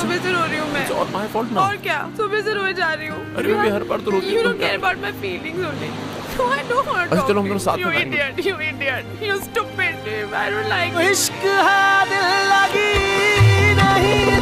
सुबह से रो रही हूँ मैं। It's all my fault now. और क्या, सुबह से रोए जा रही हूँ। अरे बेबी हर बार तो रोती You don't care about my feelings only. No, I don't want to talk चलो हम to दोनों you. साथ में You खाएंगे। idiot, you idiot, you stupid. I don't like you. इश्क है दिल लगी नहीं